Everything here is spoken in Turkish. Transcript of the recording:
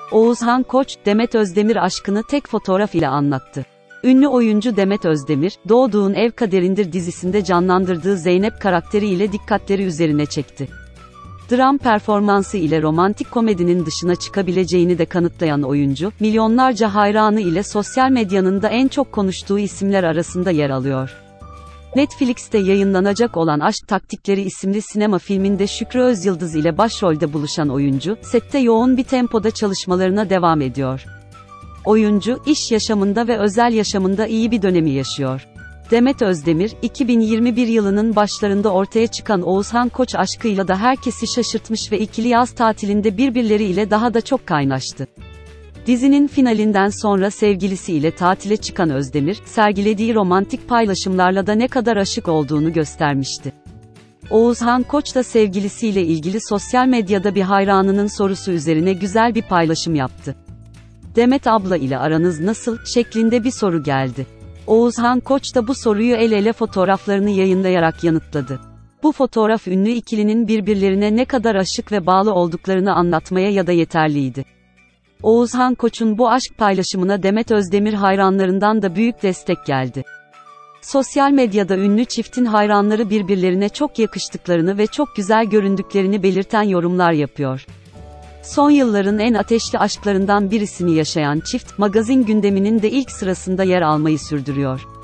Oğuzhan Koç, Demet Özdemir aşkını tek fotoğraf ile anlattı. Ünlü oyuncu Demet Özdemir, Doğduğun Ev Kaderindir dizisinde canlandırdığı Zeynep karakteri ile dikkatleri üzerine çekti. Dram performansı ile romantik komedinin dışına çıkabileceğini de kanıtlayan oyuncu, milyonlarca hayranı ile sosyal medyanın da en çok konuştuğu isimler arasında yer alıyor. Netflix'te yayınlanacak olan Aşk Taktikleri isimli sinema filminde Şükrü Özyıldız ile başrolde buluşan oyuncu, sette yoğun bir tempoda çalışmalarına devam ediyor. Oyuncu, iş yaşamında ve özel yaşamında iyi bir dönemi yaşıyor. Demet Özdemir, 2021 yılının başlarında ortaya çıkan Oğuzhan Koç aşkıyla da herkesi şaşırtmış ve ikili yaz tatilinde birbirleriyle daha da çok kaynaştı. Dizinin finalinden sonra sevgilisiyle tatile çıkan Özdemir, sergilediği romantik paylaşımlarla da ne kadar aşık olduğunu göstermişti. Oğuzhan Koç da sevgilisiyle ilgili sosyal medyada bir hayranının sorusu üzerine güzel bir paylaşım yaptı. "Demet abla ile aranız nasıl?" şeklinde bir soru geldi. Oğuzhan Koç da bu soruyu el ele fotoğraflarını yayınlayarak yanıtladı. Bu fotoğraf ünlü ikilinin birbirlerine ne kadar aşık ve bağlı olduklarını anlatmaya ya da yeterliydi. Oğuzhan Koç'un bu aşk paylaşımına Demet Özdemir hayranlarından da büyük destek geldi. Sosyal medyada ünlü çiftin hayranları birbirlerine çok yakıştıklarını ve çok güzel göründüklerini belirten yorumlar yapıyor. Son yılların en ateşli aşklarından birisini yaşayan çift, magazin gündeminin de ilk sırasında yer almayı sürdürüyor.